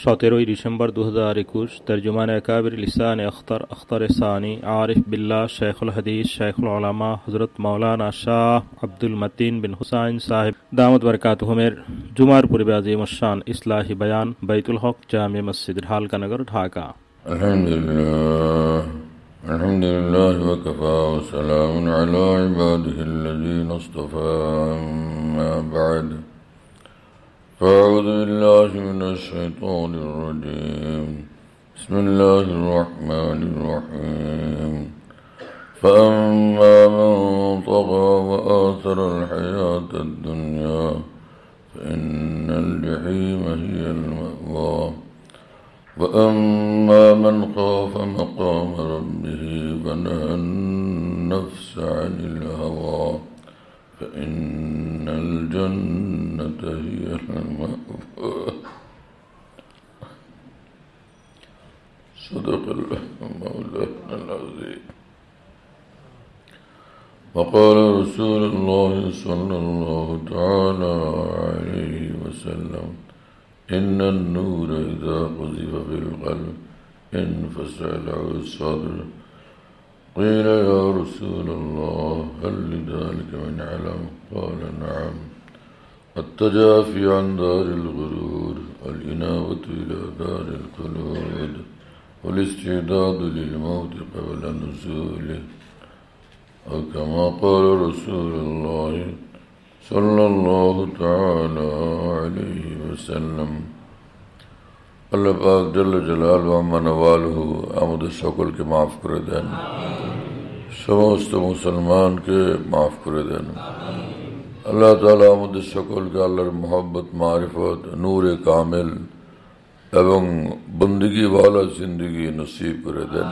17 December 2021। তর্জমান আকাবির লিসান আখতার সানি আরিফ বিল্লাহ শেখুল হাদিস শেখুল উলামা হযরত মাওলানা শাহ আব্দুল মতিন বিন হুসাইন সাহেব দামত বরকাতুহুমের জুমার পূর্বে আজিম শান ইসলাহি বয়ান বাইতুল হক জামে মসজিদ ঢালকানগর ঢাকা। আলহামদুলিল্লাহ ওয়া কাফা ওয়া সালামুন আলা ইবাদিহিল্লাযীনা ইসতাফা আম্মা বা'দ। أعوذ بالله من الشيطان الرجيم. بسم الله الرحمن الرحيم. فأما من طغى وآثر الحياة الدنيا فإن الجحيم هي المأوى وأما من خاف مقام ربه ونهى النفس عن الهوى فإن الجنة هي المأوى. صدق الله مولانا العظيم. وقال رسول الله صلى الله تعالى عليه وسلم: إن النور إذا قذف في القلب انفسع له الصدر. قيل يا رسول الله هل لذلك من علم؟ قال نعم: التجافي عن دار الغرور والإنابة إلى دار الخلود والاستعداد للموت قبل نزوله، أو كما قال رسول الله صلى الله تعالى عليه وسلم. আল্লাহ পাক জাল্লা জালালহু আম্মা নওয়ালহু আমাদের সকলকে মাফ করে দেন, সমস্ত মুসলমানকে মাফ করে দেন। আল্লাহ তাআলা আমাদের সকলকে আল্লাহর মহব্বত, মারিফত, নূরে কামেল এবং বন্দেগী ওয়ালা জিন্দেগি নসিব করে দেন।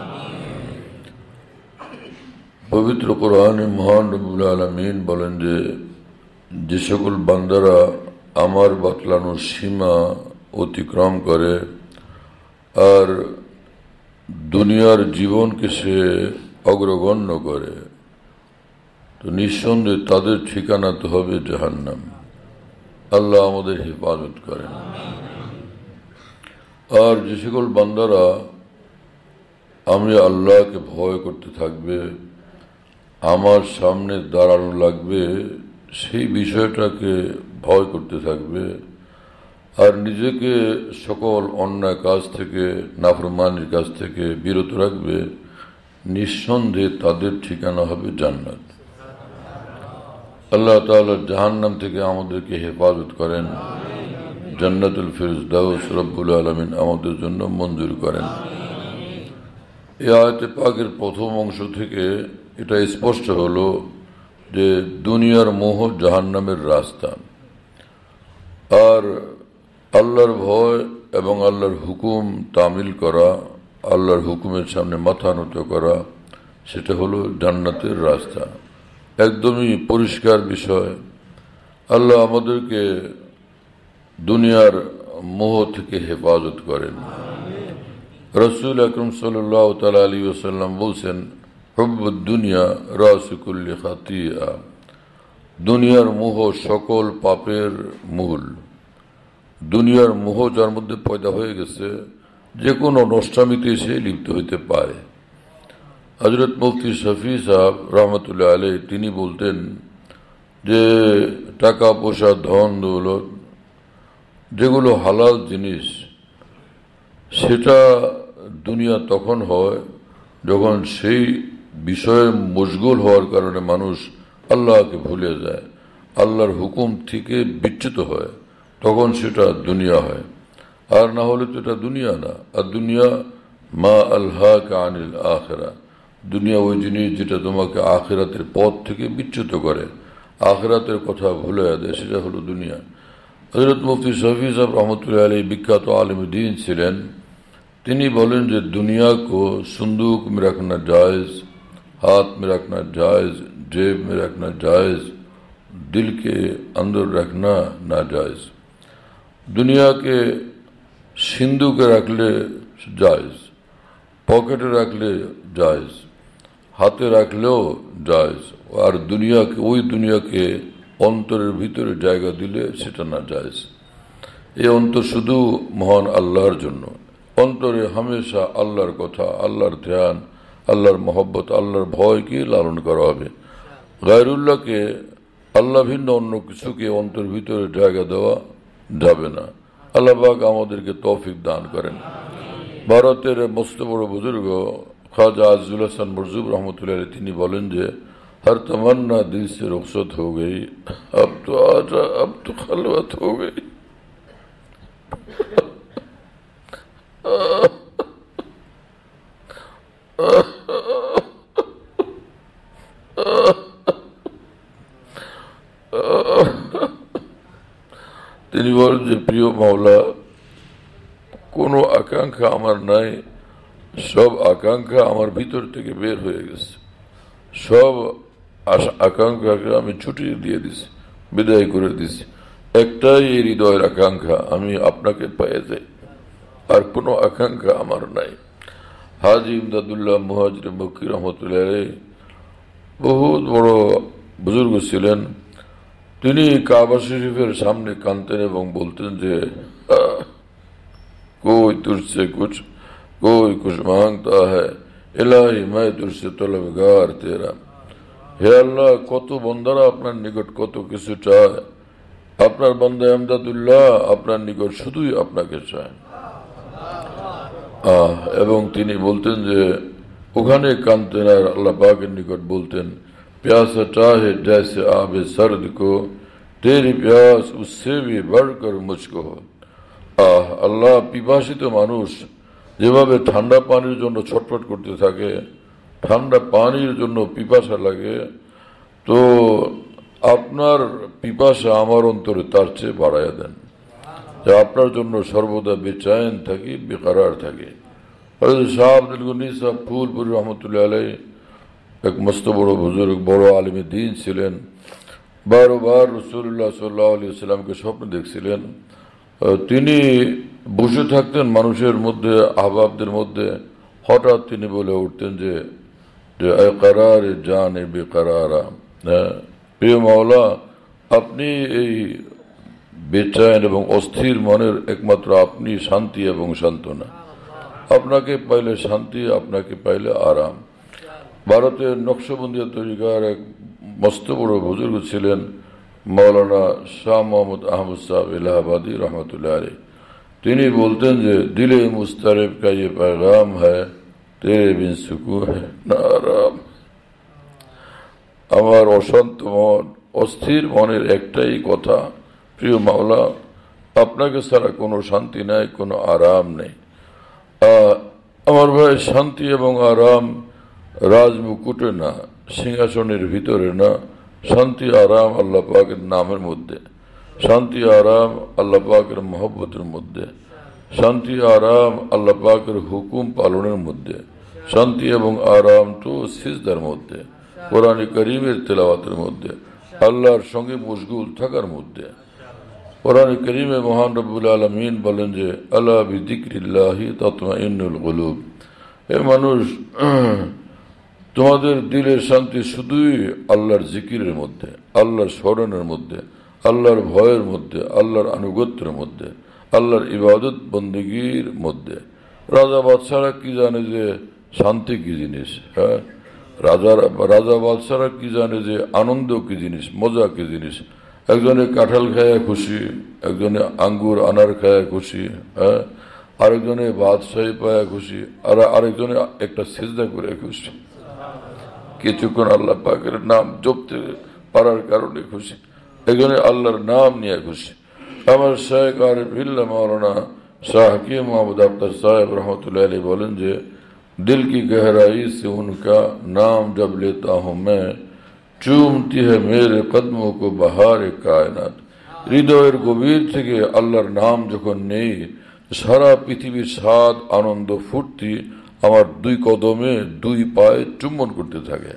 পবিত্র কোরআনে মহান রব্বুল আলামিন বলেন যে সকল বান্দারা আমার বাতলানোর সীমা অতিক্রম করে আর দুনিয়ার জীবনকে সে অগ্রগণ্য করে, তো নিঃসন্দেহে তাদের ঠিকানা তো হবে জাহান্নাম। আল্লাহ আমাদের হেফাজত করেন। আর যে সকল বান্দারা আমি আল্লাহকে ভয় করতে থাকবে, আমার সামনে দাঁড়ানো লাগবে সেই বিষয়টাকে ভয় করতে থাকবে, আর নিজেকে সকল অন্যায় কাজ থেকে, নাফরমানির কাজ থেকে বিরত রাখবে, নিঃসন্দেহে তাদের ঠিকানা হবে জান্নাত। আল্লাহ তাআলা জাহান্নাম থেকে আমাদেরকে হেফাজত করেন, জান্নাতুল ফিরদাউস রব্বুল আলামিন আমাদের জন্য মঞ্জুর করেন। এই আয়াতে পাকের প্রথম অংশ থেকে এটা স্পষ্ট হলো যে দুনিয়ার মোহ জাহান্নামের রাস্তা, আর আল্লাহর ভয় এবং আল্লাহর হুকুম তামিল করা, আল্লাহর হুকুমের সামনে মাথা নত করা, সেটা হলো জান্নাতের রাস্তা। একদমই পরিষ্কার বিষয়। আল্লাহ আমাদেরকে দুনিয়ার মোহ থেকে হেফাজত করেন। রাসূল আকরাম সাল্লাল্লাহু তাআলা আলাইহি ওয়াসাল্লাম বলছেন, হুব্বুদ দুনিয়া রাসু কুল্লি খাতিয়া। দুনিয়ার মোহ সকল পাপের মূল। দুনিয়ার মোহ যার মধ্যে পয়দা হয়ে গেছে, যে কোনো নষ্টামিতে সে লিপ্ত হইতে পারে। হযরত মুফতি শফি সাহেব রহমতুল্লাহ আলাইহি তিনি বলতেন যে টাকা পয়সা, ধন দৌলত যেগুলো হালাল জিনিস, সেটা দুনিয়া তখন হয় যখন সেই বিষয়ে মশগুল হওয়ার কারণে মানুষ আল্লাহকে ভুলে যায়, আল্লাহর হুকুম থেকে বিচ্যুত হয়, তখন সেটা দুনিয়া হয়। আর না হলে তো এটা দুনিয়া না। আর দুনিয়া মা আলহাকা আনিল আখিরা, দুনিয়া ওই জিনিস যেটা তোমাকে আখিরাতের পথ থেকে বিচ্যুত করে, আখিরাতের কথা ভুলে দেয়, সেটা হলো দুনিয়া। হযরত মুফতি শফি সাহেব রহমতুল্লাহ আলাইহি বিখ্যাত আলিম দ্বীন ছিলেন। তিনি বলেন যে दुनिया को संदूक में रखना जायज़, हाथ में रखना जायज़, जेब में रखना जायज़, दिल के अंदर रखना नाजायज़। दुनिया के सिंदूके रखले जायज़, पॉकेटे रखले जायज़, हाथे रखलेও जायज़, और दुनिया के अंतरेর ভিতরে জায়গা দিলে সেটা না জায়েজ। এই অন্তর শুধু মহান আল্লাহর জন্য। অন্তরে হামেশা আল্লাহর কথা, আল্লাহর ধ্যান, আল্লাহর মহব্বত, আল্লাহর ভয়কে লালন করা হবে। গায়রুল্লাহকে, আল্লাহ ভিন্ন অন্য কিছুকে অন্তর ভিতরে জায়গা দেওয়া যাবে না। আল্লাহ পাক আমাদেরকে তৌফিক দান করেন। ভারতের মস্ত বড় বুজুর্গ খ্বাজা আজিজুল হাসান মরজুব রহমতুল্লাহ তিনি বলেন যে हर तमन्ना दिल से रुखसत हो गई, अब तो आजा, अब तो खलवत हो गई। তিনি বলেন যে প্রিয় মাওলা, কোনো আকাঙ্ক্ষা আমার নাই, সব আকাঙ্ক্ষা আমার ভিতর থেকে বের হয়ে গেছে। সব আকাঙ্ক্ষাকে আমি ছুটিয়ে দিয়ে দিছি, বিদায় করে দিছি। একটাই এই হৃদয়ের আকাঙ্ক্ষা, আমি আপনাকে পেয়ে যাই, আর কোনো আকাঙ্ক্ষা আমার নাই। হাজি ইমদাদুল্লাহ মুহাজির মক্কি রহমতুল্লাহ বহুত বড় বুজুর্গ ছিলেন। তিনি কাবা শরীফের সামনে কাঁদতেন এবং বলতেন যে कोई तुझसे कुछ, कोई कुछ मांगता है, इलाही मैं तुझसे तलबगार तेरा। হে আল্লাহ, কত বন্দারা আপনার নিকট কত কিছু চায়, আপনার বান্দা ইমদাদুল্লাহ আপনার নিকট শুধুই আপনাকে চায়। এবং তিনি বলতেন যে ওখানে কাঁদতেন আর আল্লাহ পাকের নিকট বলতেন, प्यासा चाहे जैसे आबे सर्द को, तेरी प्यास उससे भी बढ़कर मुझको हो। আল্লাহ, পিপাসিত মানুষ যেভাবে ঠান্ডা পানির জন্য ছটফট করতে থাকে, ঠান্ডা পানির জন্য পিপাসা লাগে, তো আপনার পিপাসা আমার অন্তরে তার চেয়ে বাড়াইয়া দেন, যে আপনার জন্য সর্বদা বেচাইন থাকি, বেকারার থাকি। হযরত শাহ আব্দুল গনি সাহেব ফুলপুরি রহমতুল্লাহ আলাইহি এক মস্ত বড় বুজুর্গ, বড় আলিমে দ্বীন ছিলেন। বারবার রাসূলুল্লাহ সাল্লাল্লাহু আলাইহি ওয়াসাল্লামকে স্বপ্ন দেখছিলেন। তিনি বসে থাকতেন মানুষের মধ্যে, আহবাবদের মধ্যে, হঠাৎ তিনি বলে উঠতেন যে কারার জানে বেকারারা, প্রিয় মাওলা, আপনি এই বেচাইন এবং অস্থির মনের একমাত্র আপনি শান্তি এবং সান্ত্বনা। আপনাকে পাইলে শান্তি, আপনাকে পাইলে আরাম। ভারতের নকশবন্দিয়া তরিকার এক মস্ত বড় বুজুর্গ ছিলেন মৌলানা শাহ মোহাম্মদ আহমদ সাহেব এলাহাবাদী রহমতুল্লাহ আলাইহি। তিনি বলতেন যে দিলে মুস্তারিব কা ये पैगाम है, तेरे बिन सुकून है ना आराम। আমার অশান্ত মন, অস্থির মনের একটাই কথা, প্রিয় মাওলা, আপনাকে ছাড়া কোনো শান্তি নাই, কোনো আরাম নেই। আমার ভাই, শান্তি এবং আরাম রাজমুকুটে না, সিংহাসনের ভিতরে না। শান্তি আরাম আল্লাহ পাকের নামের মধ্যে, শান্তি আরাম আল্লাহ পাকের মহব্বতের মধ্যে, শান্তি আরাম আল্লাহ পাকের হুকুম পালনের মধ্যে, শান্তি এবং আরাম তো সিজদার মধ্যে, কোরআন করিমের তেলাওয়াতের মধ্যে, আল্লাহর সঙ্গে মশগুল থাকার মধ্যে। কোরআন করিমে মহান রব্বুল আলামিন বলেন যে আলা বিযিকরিল্লাহি তাতমাইন্নুল কুলুব। হে মানুষ, তোমাদের দিলের শান্তি শুধুই আল্লাহর জিকিরের মধ্যে, আল্লাহর স্মরণের মধ্যে, আল্লাহর ভয়ের মধ্যে, আল্লাহর আনুগত্যের মধ্যে, আল্লাহর ইবাদত বন্দেগীর মধ্যে। রাজা বাদশারা কি জানে যে শান্তি কি জিনিস? হ্যাঁ, রাজা বাদশারা কি জানে যে আনন্দ কি জিনিস, মজা কি জিনিস? একজনে কাঁঠাল খায়া খুশি, একজনে আঙ্গুর আনার খায়া খুশি, হ্যাঁ, আরেকজনে বাদশাহী পায়া খুশি, আর আরেকজনে একটা সিজদা করে খুশি, কিছুক্ষণ আল্লাহ পাকের নাম জপতে পারার কারণে খুশি, একজনে আল্লাহর নাম নিয়ে খুশি। আমার শায়েখ আরিফ বিল্লাহ মাওলানা শাহ হাকিম মোহাম্মদ আফতার সাহেব রহমতুল্লাহ আলাইহি বলেন যে दिल की गहराई से उनका नाम जब लेता हूँ मैं, चूमती है मेरे कदमों को बहार कायनात। হৃদয়ের গভীর থেকে আল্লাহর নাম যখন নেই, সারা পৃথিবীর স্বাদ, আনন্দ, ফুর্তি আমার দুই কদমে, দুই পায়ে চুম্বন করতে থাকে।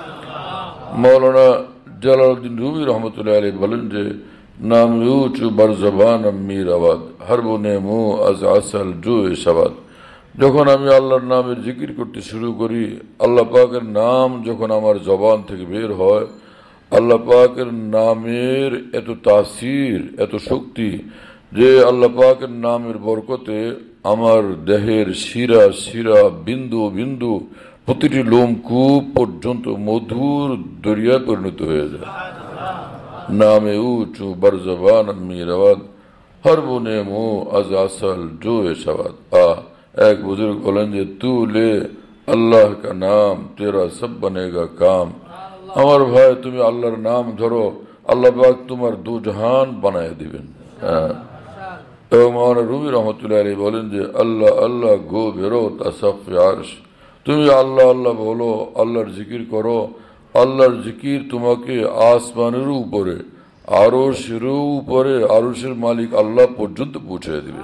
মৌলানা জালালউদ্দিন রুমি রহমতুল্লাহ আলাইহি বলেন যে নাম ইউচু বার জবান আম্মির আওয়াজ, হর বনে মুহ আজ আসল জো শাবাদ। যখন আমি আল্লাহর নামের জিকির করতে শুরু করি, আল্লাহ পাকের নাম যখন আমার জবান থেকে বের হয়, আল্লাহ পাকের নামের এত তাসির, এত শক্তি যে আল্লাহ পাকের নামের বরকতে আমার দেহের শিরা শিরা বিন্দু বিন্দু প্রতিটি লোমকূপ পর্যন্ত মধুর দরিয়ায় পরিণত হয়ে যায়। নামে উঁচু বরজবান মিরাবাদ हर बुने मुँह अज असल जो शवाद एक बुजुर्ग बोलें जे तू ले अल्लाह का नाम तेरा सब बनेगा काम। আমার ভাই তুমি আল্লাহর নাম ধরো, আল্লাহ পাক তোমার দু জাহান বানায় দিবেন। এবং মাওলানা রুমি রহমতুল্লাহ আলাইহি বলেন যে আল্লাহ আল্লাহ গো বেরো তাসাফে আরশ, তুমি আল্লাহ আল্লাহ বলো, আল্লাহর জিকির করো, আল্লাহর জিকির তোমাকে আসমানের উপরে আরশের উপরে আরশের মালিক আল্লাহ পর্যন্ত পৌঁছে দিবে।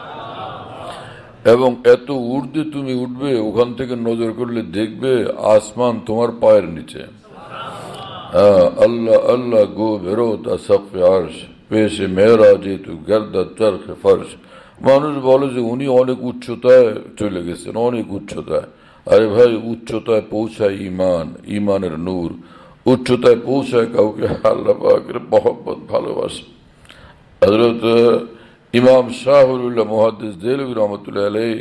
এবং এত ঊর্ধ্বে তুমি উঠবে, ওখান থেকে নজর করলে দেখবে আসমান তোমার পায়ের নিচে। আল্লাহ আল্লাহ গো বেরো তাসাফে আরশ পেশে মেরা যেহেতু গর্দা চরখে ফর্শ। মানুষ বলে যে উনি অনেক উচ্চতায় চলে গেছেন, অনেক উচ্চতায়। আরে ভাই, উচ্চতায় পৌঁছায় ইমান, ইমানের নূর। উচ্চতায় পৌঁছায় কাউকে আল্লাহ পাকের মহব্বত, ভালোবাসা। হযরত ইমাম শাহুল্লাহ মুহাদ্দিস দেহলভী রহমতুল্লাহ আলাইহি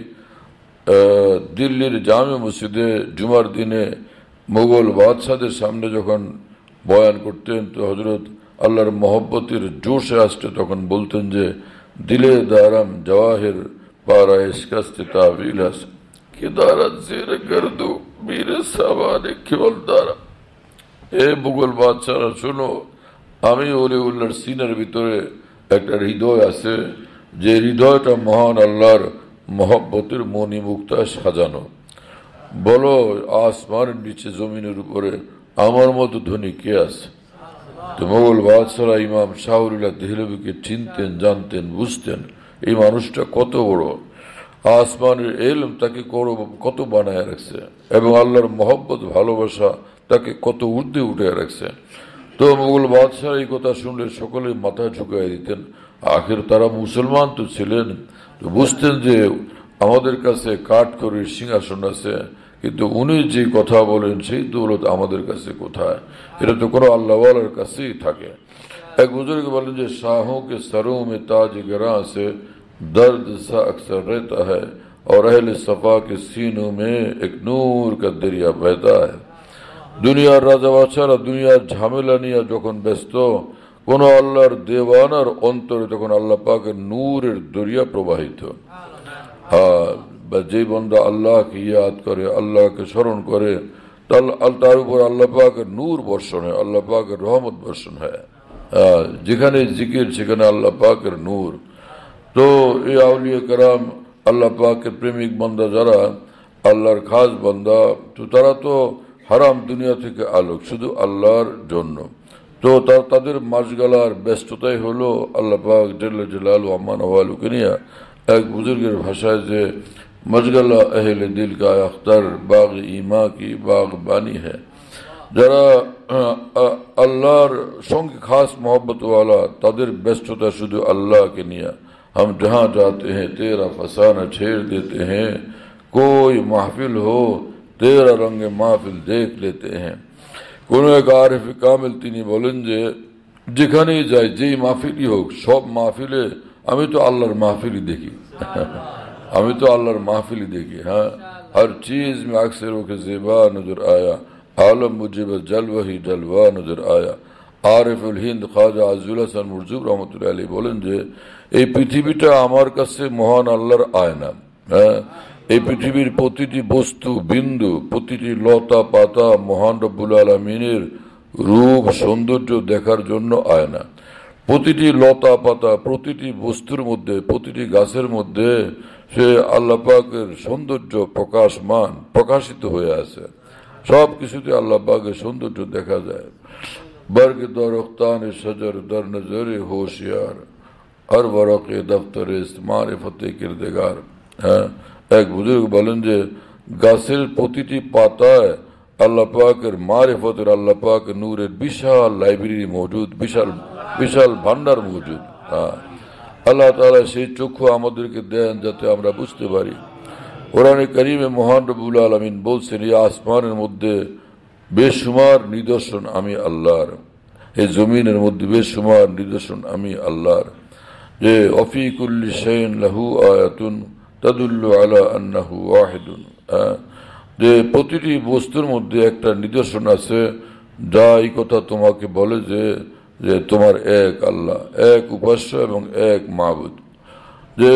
দিল্লির জামে মসজিদে জুমার দিনে মুঘল বাদশাদের সামনে যখন বয়ান করতেন, তো হযরত আল্লাহর মহব্বতের জোশে আসতে তখন বলতেন যে দিলে দারাম জওয়াহির পারা ইশকাস্তে তাবিলাস কিদারাত জিরে গর্দু বীরে সাবানে কেবল দারা। এ মুঘল বাদশারা শোনো, আমি ওলিউল্লাহর সিনার ভিতরে একটা হৃদয় আছে, যে হৃদয়টা মহান আল্লাহর মহব্বতের মণিমুক্তায় সাজানো। বলো আসমানের নিচে জমিনের উপরে আমার মতো ধনী কে আছে? তো মোগল বাদশারা ইমাম শাহুল্লাহ দেহলভীকে চিনতেন, জানতেন, বুঝতেন এই মানুষটা কত বড়। আসমানের এলম তাকে কত বানায় রাখছে, এবং আল্লাহর মহব্বত ভালোবাসা তাকে কত ঊর্ধ্বে উঠে রাখছে। তো মোগল বাদশাহ এই কথা শুনলে সকলে মাথা ঝুঁকাই দিতেন। আখের তারা মুসলমান তো ছিলেন, তো বুঝতেন যে আমাদের কাছে কাঠ করে সিংহাসন আছে, কিন্তু উনি যে কথা বলেন সেই দৌলত আমাদের কাছে কোথায়? এটা তো কোনো আল্লাহওয়ালার কাছেই থাকে। এক বুজুর্গ বলেন যে শাহোं के सरों में ताज गिरा से दर्द सा अक्सर रहता है और अहले सफा के सीनों में एक नूर का दरिया बहता है। দুনিয়ার রাজা বাদশারা দুনিয়ার ঝামেলা নিয়ে যখন ব্যস্ত, কোন আল্লাহর দেওয়ানার অন্তরে তখন আল্লাহ পাকের নূরের দরিয়া প্রবাহিত। যে বন্দা আল্লাহকে ইয়াদ করে, আল্লাহকে স্মরণ করে, তার উপর আল্লাহ পাকের নূর বর্ষণ হয়, আল্লাহ পাকের রহমত বর্ষণ হয়। যেখানে জিকির সেখানে আল্লাহ পাকের নূর। তো এই আউলিয়া কারাম, আল্লাহ পাকের প্রেমিক বান্দা যারা আল্লাহর খাস বান্দা, তো তারা তো হারাম দুনিয়া থেকে আলোক শুধু আল্লাহর জন্য। তো তাদের মাসগালার ব্যস্ততাই হলো আল্লাহ পাক জাল্লা জালালু আম্মা নওয়ালুকে নিয়ে। এক বুজুর্গের ভাষায় যে মশগলা আহলে দিল কা আখতার বাগ ইমা কি বাগ বানি হ্যাঁ, যারা আল্লাহর সঙ্গে খাস মোহব্বত ওয়ালা, তাদের ব্যস্ততা শুধু আল্লাহকে নিয়ে। हम जहाँ जाते हैं तेरा फसाना छेड़ देते हैं, कोई महफिल हो तेरा रंगे महफिल देख लेते हैं। কোন এক আরিফ কামিল তিনি বলেন যে যেখানেই যাই, যেই মাহফিলই হোক, সব মাহফিলে আমি তো আল্লাহর মাহফিলই দেখি। আমি তো আল্লাহর মাহফিলই দেখি। হ্যাঁ, हर चीज में अक्सर के ज़ेबा नजर आया, आलम मुझे जलवा ही जलवा नजर आया। আরিফুল হিন্দ খাজা আজুল হাসান মুরজুব রহমতুল্লাহ আলাইহি বলেন যে এই পৃথিবীটা আমার কাছে মহান আল্লাহর আয়না। হ্যাঁ, এই পৃথিবীর প্রতিটি বস্তু বিন্দু, প্রতিটি লতা পাতা মহান রব্বুল আলামিনের রূপ সৌন্দর্য দেখার জন্য আয়না। প্রতিটি লতা পাতা, প্রতিটি বস্তুর মধ্যে, প্রতিটি গাছের মধ্যে সে আল্লাহ পাকের সৌন্দর্য প্রকাশমান, প্রকাশিত হয়ে আছে। সব কিছুতে আল্লাহ পাকের সৌন্দর্য দেখা যায়। बर्ग दरख्तान शजर दर नजर होशियार हर वरक़ दफ्तर मारिफत किरदगार। হ্যাঁ, এক বুজুর্গ বলেন যে গাছের প্রতিটি পাতায় আল্লাহ পাকের মারিফতের, আল্লাহ পাকের নূরের বিশাল লাইব্রেরি মজুদ, বিশাল বিশাল ভান্ডার মজুদ। আল্লাহ তাআলা সেই চক্ষু আমাদেরকে দেন যাতে আমরা বুঝতে পারি। কোরআনে কারীমে মহান রব্বুল আলামিন বলছেন, এই আসমানের মধ্যে বেশুমার নিদর্শন আমি আল্লাহর, এই জমিনের মধ্যে বেশুমার নিদর্শন আমি আল্লাহর। যে অফি কুল্লি শাইইন লাহু আয়াতুন তাদুল্লু আলা আন্নাহু ওয়াহিদুন, যে প্রতিটি বস্তুর মধ্যে একটা নিদর্শন আছে যা এই কথা তোমাকে বলে যে যে তোমার এক আল্লাহ, এক উপাস্য এবং এক মাবুদ। যে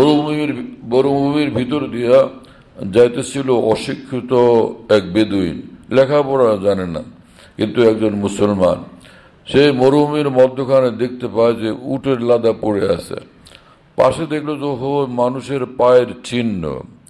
মরুভূমির ভিতর দিয়া যাইতেছিল অশিক্ষিত এক বেদুইন, লেখাপড়া জানে না, কিন্তু একজন মুসলমান। সে মরুভূমির মধ্যখানে দেখতে পায় যে উটের লাদা পড়ে আছে, পাশে দেখলো যে মানুষের পায়ের চিহ্ন।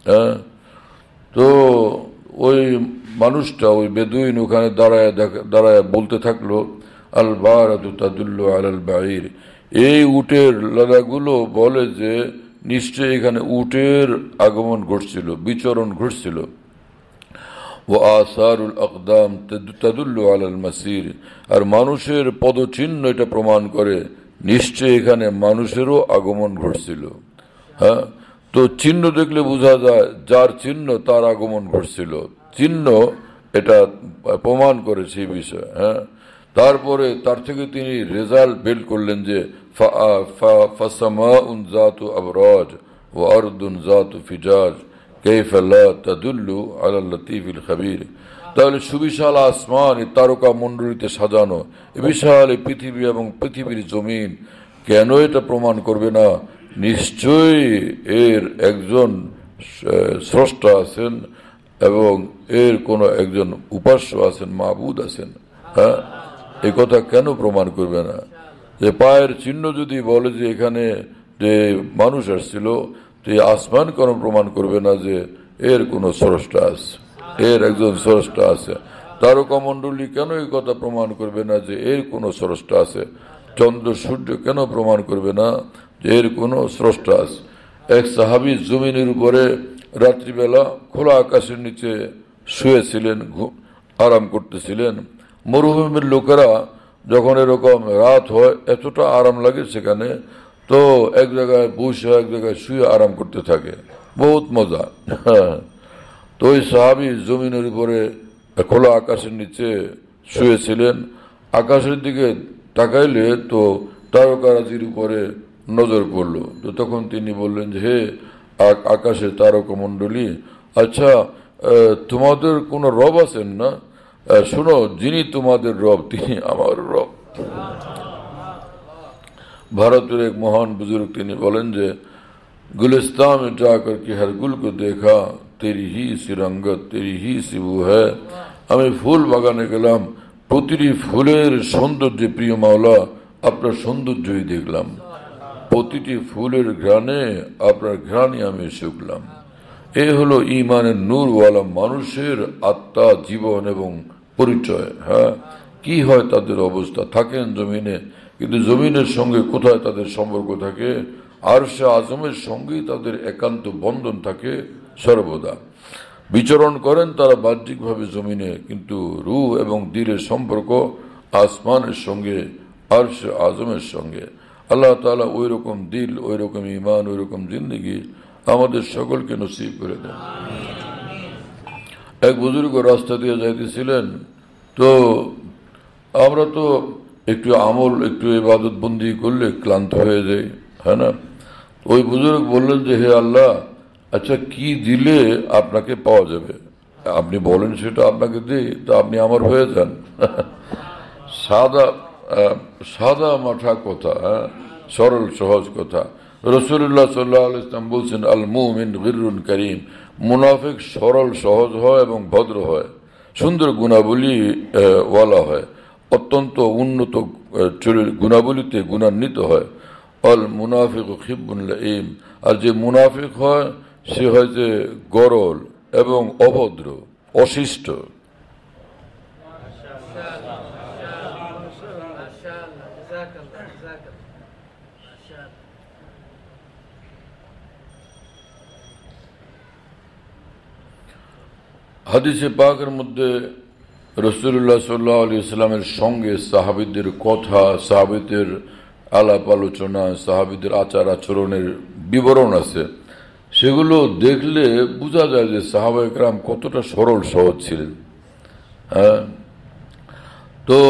তো ওই মানুষটা, ওই বেদুইন ওখানে দাঁড়ায় বলতে থাকলো, আল বারাতু তাদুল্লু আলাল বাঈর, এই উটের লাদাগুলো বলে যে নিশ্চয়ই এখানে উটের আগমন ঘটছিল, বিচরণ ঘটছিল। ও আসারুল আকদাম তাদুল্লু আলাল মাসির, আর মানুষের পদচিহ্ন এটা প্রমাণ করে নিশ্চয়ই এখানে মানুষেরও আগমন ঘটছিল। হ্যাঁ, তো চিহ্ন দেখলে বোঝা যায় যার চিহ্ন তার আগমন ঘটছিল, চিহ্ন এটা প্রমাণ করে সেই বিষয়। হ্যাঁ, তারপরে তার থেকে তিনি রেজাল্ট বের করলেন যে ফাসামাউন যাতু আবরাজ ওয়া আরদুন যাতু ফিজাজ কাইফা লা তাদুল্লু আলাল লাতীফিল খাবীর। তাহলে সুবিশাল আসমান, তারকা মণ্ডলীতে সাজানো বিশাল পৃথিবী এবং পৃথিবীর জমিন কেন এটা প্রমাণ করবে না নিশ্চয়ই এর একজন স্রষ্টা আছেন এবং এর কোন একজন উপাস্য আছেন, মাবুদ আছেন। হ্যাঁ, এই কথা কেন প্রমাণ করবে না? যে পায়ের চিহ্ন যদি বলে যে এখানে যে মানুষ আসছিল, তো এই আসমান কেন প্রমাণ করবে না যে এর কোন স্রষ্টা আছে, এর একজন স্রষ্টা আছে? তারকা মণ্ডলী কেন এই কথা প্রমাণ করবে না যে এর কোন স্রষ্টা আছে? চন্দ্র সূর্য কেন প্রমাণ করবে না যে এর কোন স্রষ্টা আছে? এক সাহাবী জমিনের উপরে রাত্রিবেলা খোলা আকাশের নিচে শুয়েছিলেন, আরাম করতেছিলেন। মরুভূমির লোকেরা যখন এরকম রাত হয় এতটা আরাম লাগে সেখানে, তো এক জায়গায় বসে এক জায়গায় শুয়ে আরাম করতে থাকে, বহুত মজা। তো ওই সাহাবী জমিনের উপরে খোলা আকাশের নিচে শুয়েছিলেন, আকাশের দিকে তাকাইলে তো তারকারাজির উপরে নজর পড়লো। তো তখন তিনি বললেন যে হে আকাশের তারকামণ্ডলী, আচ্ছা তোমাদের কোন রব আছেন না? শুনো, যিনি তোমাদের রব তিনি আমার রব। ভারতের এক মহান বুজুর্গ তিনি বলেন যে गुलिस्तान में जाकर के हर गुल को देखा तेरी ही सी रंगत तेरी ही सी वो है। আমি ফুল বাগানে গেলাম, প্রতিটি ফুলের সৌন্দর্যে প্রিয় মাওলা আপনার সৌন্দর্যই দেখলাম, প্রতিটি ফুলের ঘ্রাণে আপনার ঘ্রাণই আমি শুকলাম। এ হলো ঈমানের নূরওয়ালা মানুষের আত্মা, জীবন এবং পরিচয়। হ্যাঁ, কি হয় তাদের অবস্থা? থাকেন জমিনে, কিন্তু জমিনের সঙ্গে কোথায় তাদের সম্পর্ক থাকে? আরশে আজমের সঙ্গেই তাদের একান্ত বন্ধন থাকে সর্বদা। বিচরণ করেন তারা বাহ্যিকভাবে জমিনে, কিন্তু রূহ এবং দিলের সম্পর্ক আসমানের সঙ্গে, আরশে আজমের সঙ্গে। আল্লাহ তাআলা ওই রকম দিল, ওই রকম ঈমান, ওই রকম জিন্দেগি আমাদের সকলকে নসিব করে দেন। এক বুজুর্গ রাস্তা দিয়ে যাইতেছিলেন, তো আমরা তো একটু আমল, একটু ইবাদত বন্দি করলে ক্লান্ত হয়ে যাই, হ্যাঁ না? ওই বুজুর্গ বললেন যে হে আল্লাহ, আচ্ছা কি দিলে আপনাকে পাওয়া যাবে? আপনি বলেন সেটা আপনাকে দিই, তো আপনি আমার হয়ে যান। সাদা মাঠা কথা, সরল সহজ কথা। রাসূলুল্লাহ সাল্লাল্লাহু আলাইহি ওয়াসাল্লাম বলছেন আল মুমিন গিররুন করিম, মুনাফিক সরল সহজ হয় এবং ভদ্র হয়, সুন্দর গুণাবলী ওয়ালা হয়, অত্যন্ত উন্নত গুণাবলীতে গুণান্বিত হয়। অল মুনাফিক খিব্বুন লাঈম, আর যে মুনাফিক হয় সে হয় যে গরল এবং অভদ্র, অশিষ্ট। হাদিসে পাকের মধ্যে রাসূলুল্লাহ সাল্লাল্লাহু আলাইহি ওয়াসাল্লামের সঙ্গে সাহাবীদের কথা, সাহাবীদের আলাপ আলোচনা, সাহাবীদের আচার আচরণের বিবরণ আছে। সেগুলো দেখলে বোঝা যায় যে সাহাবায়ে কেরাম কতটা সরল সহজ ছিলেন। তো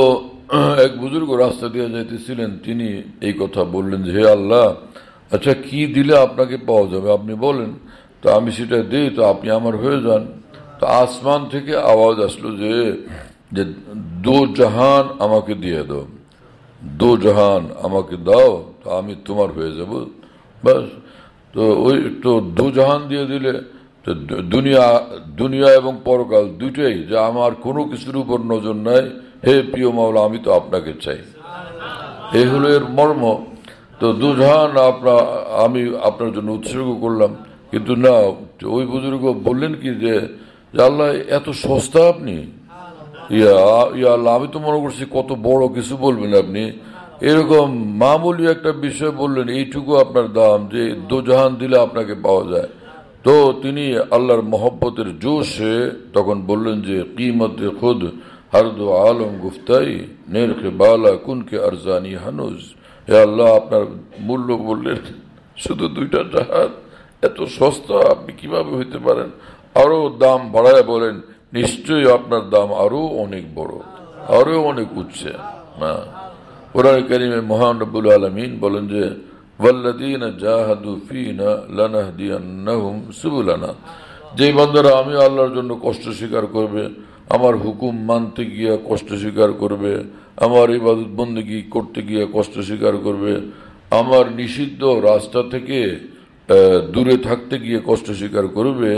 এক বুজুর্গ রাস্তা দিয়ে যাইতেছিলেন, তিনি এই কথা বললেন যে হে আল্লাহ, আচ্ছা কি দিলে আপনাকে পাওয়া যাবে আপনি বলেন, তো আমি সেটা দিই, তো আপনি আমার হয়ে যান। তো আসমান থেকে আওয়াজ আসলো যে দো জাহান আমাকে দিয়ে দাও, দো জাহান আমাকে দাও, তো আমি তোমার হয়ে যাব। বাস, তো ওই তো দো জাহান দিয়ে দিলে তো দুনিয়া এবং পরকাল দুইটাই, যে আমার কোনো কিছুর উপর নজর নাই, হে প্রিয় মাওলা আমি তো আপনাকে চাই। এই হলো এর মর্ম। তো দো জাহান আমি আপনার জন্য উৎসর্গ করলাম। কিন্তু না, ওই বুজুর্গ বললেন কি যে আল্লাহ এত সস্তা আপনি, ইয়া আল্লাহ আমি তো মনে করছি কত বড় কিছু বলবেন আপনি, এরকম মামুলি একটা বিষয় বললেন, এইটুকু আপনার দাম যে দো জাহান দিলে আপনাকে পাওয়া যায়। তো তিনি আল্লাহর মহব্বতের জোশে তখন বললেন যে কিমতে খুদ হরদো আলম গুফতাই নেরখে বালা কুনকে আরজানি হানুজ। হে আল্লাহ আপনার মূল্য বললেন শুধু দুইটা জাহাজ, এত সস্তা আপনি কিভাবে হইতে পারেন? আরো দাম বাড়ায় বলেন নিশ্চয়ই আপনার দাম আরো অনেক বড়, আরো অনেক উচ্চে। হ্যাঁ, কোরআন কারীমে মহান রব্বুল আলামিন বলেন যে ওয়াল্লাযীনা জাহাদু ফীনা লানাহদিয়ান্নাহুম সুবুলানা, যে বান্দারা আমি আল্লাহর জন্য কষ্ট স্বীকার করবে, আমার হুকুম মানতে গিয়ে কষ্ট স্বীকার করবে, আমার ইবাদত বন্দেগী করতে গিয়ে কষ্ট স্বীকার করবে, আমার নিষিদ্ধ রাস্তা থেকে দূরে থাকতে গিয়ে কষ্ট স্বীকার করবে,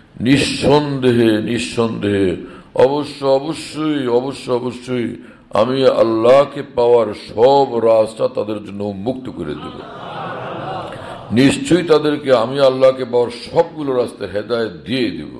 নিঃসন্দেহে অবশ্যই আমি আল্লাহকে পাওয়ার সব রাস্তা তাদের জন্য উন্মুক্ত করে দেব। নিশ্চয়ই তাদেরকে আমি আল্লাহকে পাওয়ার সবগুলো রাস্তা হেদায়েত দিয়ে দেব।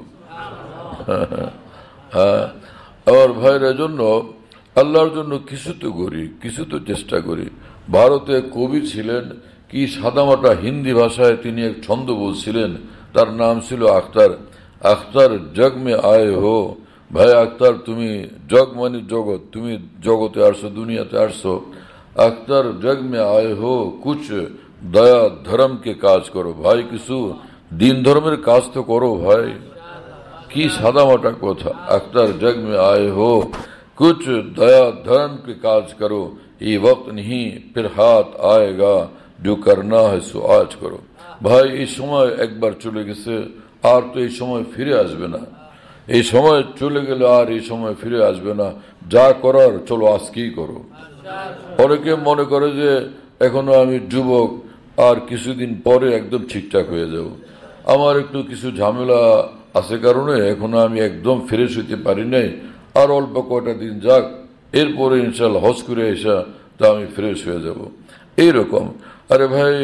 হ্যাঁ, আমার ভাইয়ের জন্য আল্লাহর জন্য কিছু তো করি, কিছু তো চেষ্টা করি। ভারতে কবি ছিলেন, কি সাদামাটা হিন্দি ভাষায় তিনি এক ছন্দ বলছিলেন, তার নাম ছিল আখতার। আখতার জগ মে আয়ে হো, ভাই আখতার তুমি জগ মানে জগৎ, তুমি জগতে আসছো, দুনিয়াতে আসছো। আখতার জগ মে আয়ে হো কুছ দয়া ধর্মকে কাজ করো, ভাই কিছু দিন ধর্মের কাজ তো করো ভাই। কি সাদামাটা কথা, আখতার জগ মে আয়ে হো কুছ দয়া ধর্ম के काज करो, ये वक्त नहीं फिर हाथ आएगा जो करना है सो आज करो। ভাই এই সময় একবার চলে গেছে, আর তো এই সময় ফিরে আসবে না। এই সময় চলে গেলে আর এই সময় ফিরে আসবে না, যা করার চলো আজকেই করো। অনেকে মনে করে যে এখনো আমি যুবক, আর কিছুদিন পরে একদম ঠিকঠাক হয়ে যাব। আমার একটু কিছু ঝামেলা আছে কারণে এখনো আমি একদম ফ্রেশ হইতে পারি নাই, আর অল্প কয়টা দিন যাক, এরপরে ইনশাল্লাহ হজ করে এসা তা আমি ফ্রেশ হয়ে যাব। এইরকম। আরে ভাই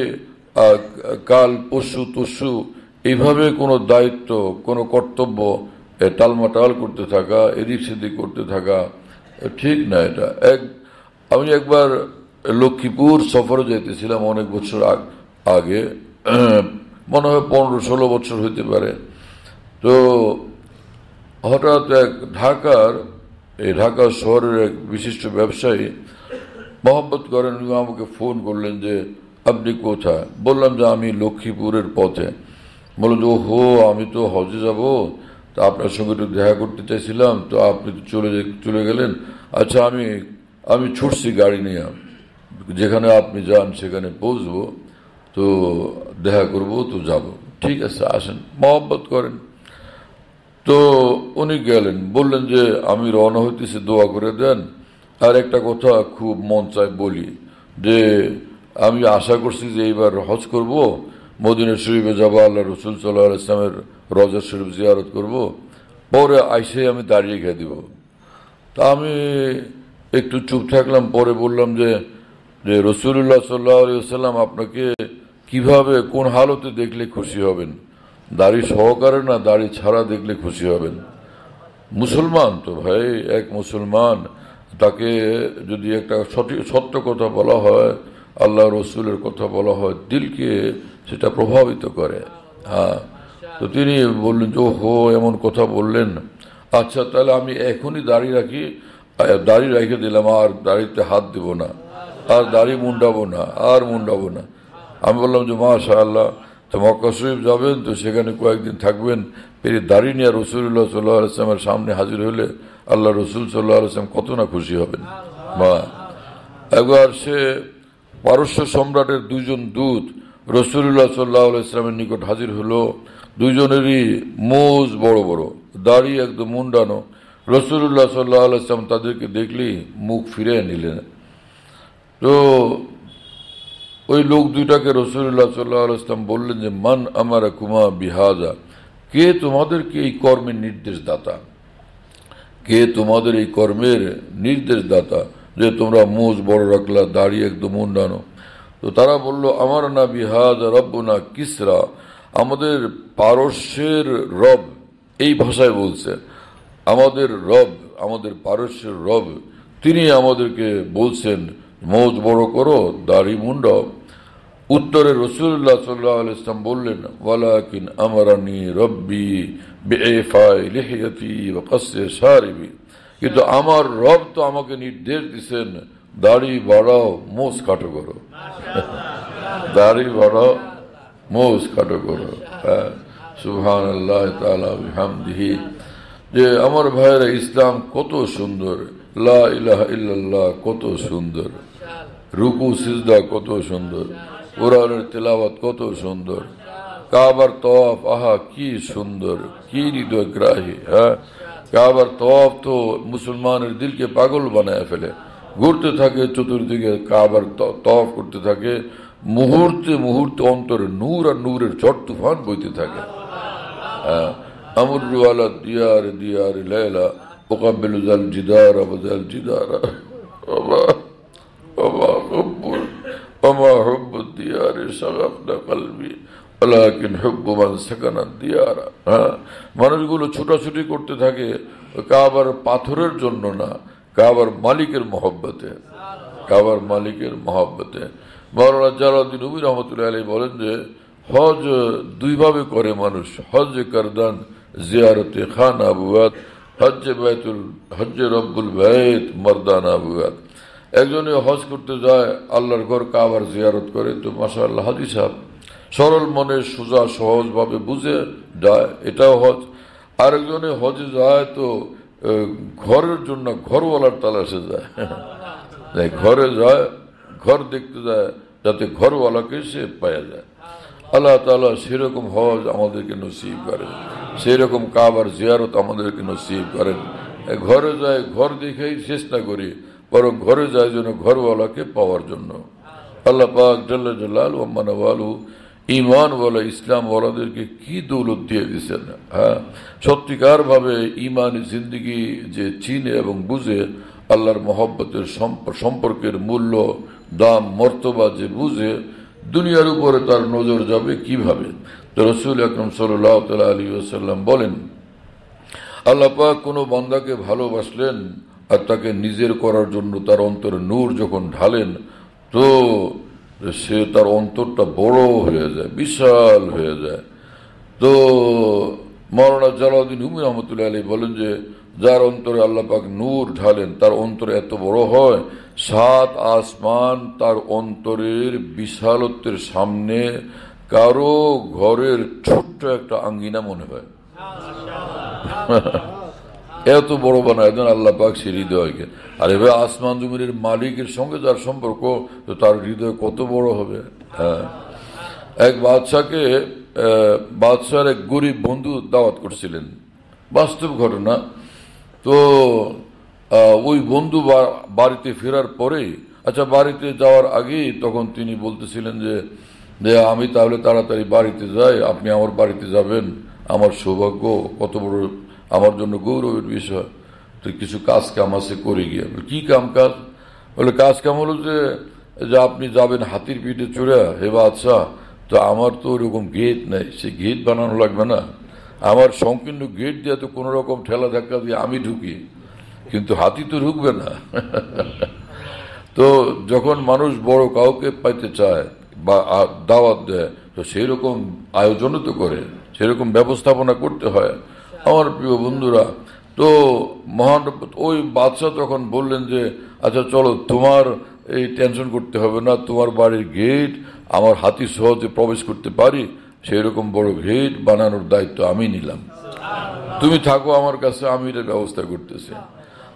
কাল পরশু তরশু এইভাবে কোনো দায়িত্ব, কোনো কর্তব্য টালমাটাল করতে থাকা, এদিক সেদিক করতে থাকা ঠিক না। এটা আমি একবার লক্ষ্মীপুর সফরে যাইতেছিলাম অনেক বছর আগে, মনে হয় 15-16 বছর হইতে পারে। তো হঠাৎ এক ঢাকা শহরের এক বিশিষ্ট ব্যবসায়ী মহব্বত করেন, আমাকে ফোন করলেন যে আপনি কোথায়? বললাম যে আমি লক্ষ্মীপুরের পথে। বললেন যে হো আমি তো হজে যাব, তা আপনার সঙ্গে একটু দেখা করতে চাইছিলাম, তো আপনি তো চলে গেলেন। আচ্ছা আমি ছুটছি গাড়ি নিয়ে, যেখানে আপনি যান সেখানে পৌঁছবো, তো দেখা করব, তো যাব। ঠিক আছে আসেন, মহব্বত করেন। তো উনি গেলেন, বললেন যে আমি রওনা হইতেছি, দোয়া করে দেন। আর একটা কথা খুব মন চায় বলি, যে আমি আশা করছি যে এইবার হজ করব, মদিনা শরীফে যাব, আল্লাহ রসুল সাল্লাল্লাহু আলাইহি ওয়াসাল্লামের রওজা শরীফ জিয়ারত করব, পরে আইসে আমি দাঁড়িয়ে খেয়ে দিব। তা আমি একটু চুপ থাকলাম, পরে বললাম যে রসুল্লাহ সাল্লাল্লাহু আলাইহি ওয়াসাল্লাম আপনাকে কিভাবে কোন হালতে দেখলে খুশি হবেন? দাড়ি সহকারে না দাড়ি ছাড়া দেখলে খুশি হবেন? মুসলমান তো ভাই, এক মুসলমান, তাকে যদি একটা সত্য কথা বলা হয়, আল্লাহ রসুলের কথা বলা হয়, দিলকে সেটা প্রভাবিত করে। হ্যাঁ, তো তিনি বললেন যে হো এমন কথা বললেন, আচ্ছা তাহলে আমি এখনই দাড়ি রেখে দিলাম, আর দাড়িতে হাত দেব না, আর দাড়ি মুন্ডাবো না। আমি বললাম যে মাশাআল্লাহ, তো মক্কা শরীফ যাবেন, তো সেখানে কয়েকদিন থাকবেন, পেরে দাড়ি নিয়ে রসুল্লাহ সাল্লাল্লাহু আলাইহি ওয়াসাল্লামের সামনে হাজির হলে আল্লাহ রসুল সাল্লাল্লাহু আলাইহি ওয়াসাল্লাম কত না খুশি হবেন। বা একবার সে পারস্য সম্রাটের দুইজন দূত রাসূলুল্লাহ সাল্লাল্লাহু আলাইহি ওয়াসাল্লামের নিকট হাজির হলো। দুইজনেরই মোজ বড় বড়, দাড়ি একদম মুন্ডানো। রাসূলুল্লাহ সাল্লাল্লাহু আলাইহি ওয়াসাল্লাম তাদেরকে দেখলেই মুখ ফিরে নিলেন। তো ওই লোক দুইটাকে রাসূলুল্লাহ সাল্লাল্লাহু আলাইহি ওয়াসাল্লাম বললেন যে, মান আমারাকুমা বিহাজা, কে তোমাদেরকে এই কর্মের নির্দেশ দাতা, কে তোমাদের এই কর্মের নির্দেশ দাতা যে তোমরা মোজ বড় রাখলা, দাড়ি একদম মুন্ডানো। তো তারা বলল, আমার না বিহাজা রব্বুনা কিসরা, আমাদের পারস্যের রব, এই ভাষায় বলছে, আমাদের রব, আমাদের পারস্যের রব, তিনি আমাদেরকে বলছেন মোজ বড় করো, দাড়ি মুন্ডাও। উত্তরে রাসূলুল্লাহ সাল্লাল্লাহু আলাইহি ওয়াসাল্লাম বললেন, ওয়ালাকিন আমারানি রব্বি বিইফাই লিহিয়াতি ওয়া কাসরি শারিবি, কিন্তু আমার রব তো আমাকে নির্দেশ দিয়েছেন দাড়ি বাড়াও, মোজ কাটো করো। দাড়ি বাড়াও, মোজ কাটো করো। সুবহানাল্লাহ তাআলা বিহামদিহি। যে আমার ভাইয়েরা, ইসলাম কত সুন্দর, লা ইলাহা ইল্লাল্লাহ কত সুন্দর, রুকু সিজদা কত সুন্দর, কোরআনের তেলাওয়াত কত সুন্দর, কাবার তওয়াফ আহা কি সুন্দর, কি হৃদয়গ্রাহী। কাবার তওয়াফ তো মুসলমানের দিলকে পাগল বানায় ফেলে, ঘুরতে থাকে চতুর্দিকে, কাবার তওয়াফ করতে থাকে, মুহূর্তে মুহূর্তে অন্তরে নূর আর নূরের ঝড় তুফান বইতে থাকে। আমরু আলা দিয়ার দিয়ার লাইলা উকাবিলু জাল জিদারা ওয়াজাল জিদারা ওমা হুব্বু দিয়ারি শাগাফনা কলবি ওয়ালাকিন হুব্বু মান সাকানা দিয়ারা। মানুষগুলো ছুটাছুটি করতে থাকে কাবার পাথরের জন্য না, কাবার মালিকের মহব্বতে, কাবার মালিকের মহব্বতে। মাওলানা জালালউদ্দিন রুমি রহমতুল্লাহ আলাইহি বলেন যে হজ দুইভাবে করে মানুষ, হজ করদান জিয়ারতে খান আবুয়াত, হজ্জে রব্বুল বাইত মর্দান আবুয়াত। একজনে হজ করতে যায়, আল্লাহর ঘর কাবার জিয়ারত করে, তো মাশাআল্লাহ হাজী সাহেব সরল মনে সোজা সহজ ভাবে বুঝে যায়, এটাও হজ। আরেকজনে হজে যায় তো ঘরের জন্য ঘরওয়ালার তালাশে যায়, ঘরে যায়, ঘর দেখতে যায় যাতে ঘরওয়ালাকে সে পাওয়া যায়। আল্লাহ তাআলা সেরকম হজ আমাদেরকে নসিব করেন, সেরকম কাবার জিয়ারত আমাদেরকে নসিব করেন। ঘরে যায় ঘর দেখেই শেষ না করি, বরং ঘরে যায় যেন ঘরওয়ালাকে পাওয়ার জন্য। আল্লাহ পাক জাল্লা জালালুহু ওয়া মানওয়ালু ঈমানওয়ালা ইসলামওয়ালাদেরকে কি দৌলত দিয়ে দিয়েছেন। সত্যিকার ভাবে ঈমানি জিন্দেগি যে চিনে এবং বুঝে, আল্লাহর মহব্বতের সম্পর্কের মূল্য দাম মর্তবা যে বুঝে, দুনিয়ার উপরে তার নজর যাবে কিভাবে। তো রাসূল আকরাম সাল্লাল্লাহু আলাইহি ওয়াসাল্লাম বলেন, আল্লাহ পাক কোনো বান্দাকে ভালোবাসলেন আর তাকে নিজের করার জন্য তার অন্তরে নূর যখন ঢালেন, তো সে তার অন্তরটা বড় হয়ে যায়, বিশাল হয়ে যায়। তো মাওলানা জালালউদ্দিন রুমি রহমতুল্লাহ আলাইহি বলেন যে যার অন্তরে আল্লাহ পাক নূর ঢালেন, তার অন্তরে এত বড় হয়, 7 আসমান তার অন্তরের বিশালত্বের সামনে কারো ঘরের ছোট্ট একটা আঙ্গিনা মনে হয়। এত বড় বানায় দেন আল্লাহ পাক সে হৃদয়কে। আর এবার আসমান জমিনের মালিকের সঙ্গে যার সম্পর্ক, তো তার হৃদয় কত বড় হবে। এক বাদশাকে, বাদশার এক গরিব বন্ধু দাওয়াত করছিলেন, বাস্তব ঘটনা। তো ওই বন্ধু বাড়িতে ফেরার পরে, আচ্ছা বাড়িতে যাওয়ার আগেই তখন তিনি বলতেছিলেন যে আমি তাহলে তাড়াতাড়ি বাড়িতে যাই, আপনি আমার বাড়িতে যাবেন, আমার সৌভাগ্য, কত বড় আমার জন্য গৌরবের বিষয়। তো কিছু কাজ কাম আছে করে গিয়ে। কি কাম কাজ? বলে কাজ কাম হলো যে আপনি যাবেন হাতির পিঠে চড়ে, হে বাদশাহ, তো আমার তো ওরকম গেট নেই, সে গেট বানানো লাগবে না, আমার সংকীর্ণ গেট দিয়ে তো কোন রকম ঠেলা ধাক্কা দিয়ে আমি ঢুকি, কিন্তু হাতি তো ঢুকবে না। তো যখন মানুষ বড় কাউকে পাইতে চায় বা দাওয়াত দেয়, তো সেই রকম আয়োজনও তো করে, সেরকম ব্যবস্থাপনা করতে হয়। আমার প্রিয় বন্ধুরা, তো মহান ওই বাদশাহ তখন বললেন যে আচ্ছা চলো, তোমার এই টেনশন করতে হবে না, তোমার বাড়ির গেট আমার হাতি সহজে প্রবেশ করতে পারি, সেই রকম বড় গেট বানানোর দায়িত্ব আমি নিলাম, তুমি থাকো আমার কাছে, আমি এর ব্যবস্থা করতেছি।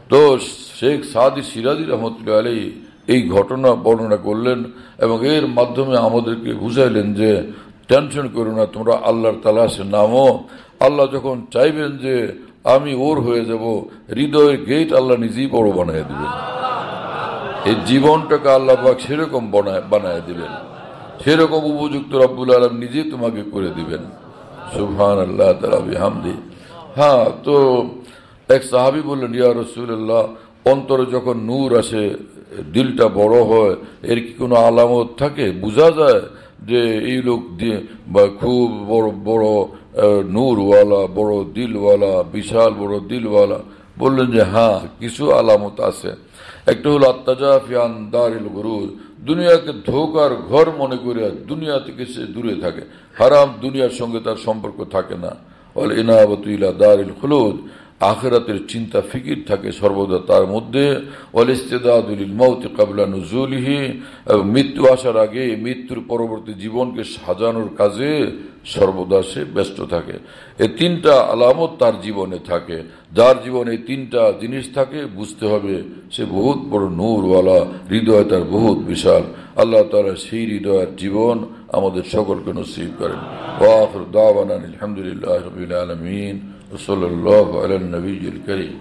তো শেখ সাদি সিরাজি রহমতুল্লাহ আলাইহি এই ঘটনা বর্ণনা করলেন এবং এর মাধ্যমে আমাদেরকে বুঝাইলেন যে টেনশন করো না, তোমরা আল্লাহর তালাশে নামো। আল্লাহ যখন চাইবেন যে আমি ওর হয়ে যাব, হৃদয়ের গেট আল্লাহ নিজেই বড় বানিয়ে দিবেন। এই জীবনটাকে আল্লাহ পাক সেরকম বানায় দিবেন, সেরকম উপযুক্ত রব্বুল আলামিন নিজে তোমাকে করে দিবেন। সুবহানাল্লাহ তাআলা বিহামদি। হ্যাঁ, তো এক সাহাবী বললেন, ইয়া রাসূলুল্লাহ, অন্তরে যখন নূর আসে, দিলটা বড় হয়, এর কি কোনো আলামত থাকে, বোঝা যায় যে এই লোক খুব বড় বড় নূরওয়ালা, বড় দিলওয়ালা, বিশাল বড় দিলওয়ালা? বললেন যে হ্যাঁ, কিছু আলামত আছে। একটা হলো আত্তাজাফি আন দারিল গুরুর, দুনিয়াকে ধোকার ঘর মনে করে দুনিয়া থেকে সে দূরে থাকে, হারাম দুনিয়ার সঙ্গে তার সম্পর্ক থাকে না। ওয়াল ইনাবাতু ইলা দারিল খুলুদ, আখিরাতের চিন্তা ফিকির থাকে সর্বদা তার মধ্যে। ওয়াল ইস্তিদাদু লিল মাউতি ক্বাবলা নুজুলিহি, মৃত্যু আসার আগে মৃত্যুর পরবর্তী জীবনকে সাজানোর কাজে সর্বদা সে ব্যস্ত থাকে। এই তিনটা আলামত তার জীবনে থাকে। যার জীবনে এই তিনটা জিনিস থাকে, বুঝতে হবে সে বহুত বড় নূরওয়ালা, হৃদয় তার বহুত বিশাল। আল্লাহ তাআলা সেই হৃদয়ের জীবন আমাদের সকলকে নসিব করেন। ওয়া আখিরু দাওয়ানা আলহামদুলিল্লাহি রাব্বিল আলামিন ওয়া সাল্লাল্লাহু আলান নবিয়্যিল কারীম।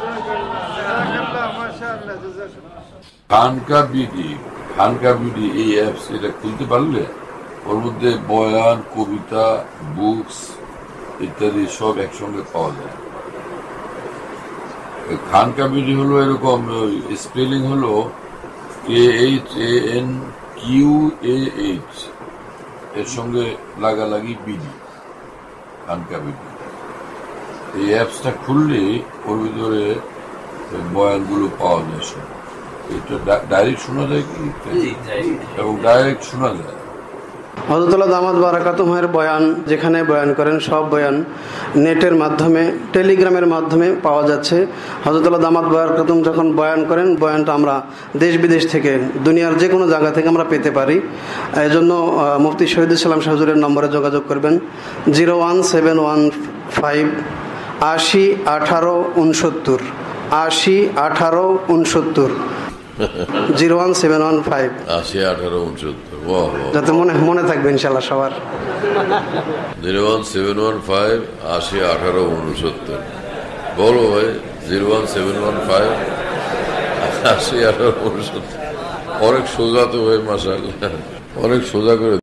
খানকা বিডি এই অ্যাপস, এটা খুলতে পারলে ওর মধ্যে বয়ান, কবিতা, বুকস ইত্যাদি সব একসঙ্গে পাওয়া যায়। খানকা বিডি হলো এরকম, স্পেলিং হলো KHANQAH, এর সঙ্গে লাগালাগি বিডি, খানকা বিডি। এই অ্যাপসটা খুললে ওর ভিতরে বয়ানগুলো পাওয়া যায় সব। এটা ডাইরেক্ট শোনা যায় কি, এবং ডাইরেক্ট শোনা যায়। হযরতুল্লাহ দামাত বারাকাতুহুর বয়ান, যেখানে বয়ান করেন সব বয়ান নেটের মাধ্যমে, টেলিগ্রামের মাধ্যমে পাওয়া যাচ্ছে। হযরতুল্লাহ দামাত বারাকাতুহু যখন বয়ান করেন, বয়ানটা আমরা দেশ বিদেশ থেকে, দুনিয়ার যে কোনো জায়গা থেকে আমরা পেতে পারি। এই জন্য মুফতি শহীদুল ইসলাম শাহ হুজুরের নম্বরে যোগাযোগ করবেন 01715 80 18 69 80 18 69 01715 80 18 69। যাতে মনে থাকবে ইনশাআল্লাহ সবার। 01715 80 18 69। বলো ভাই, 01715 80 18 69। অনেক সোজা তো ভাই, মাশাআল্লাহ, অনেক সোজা করে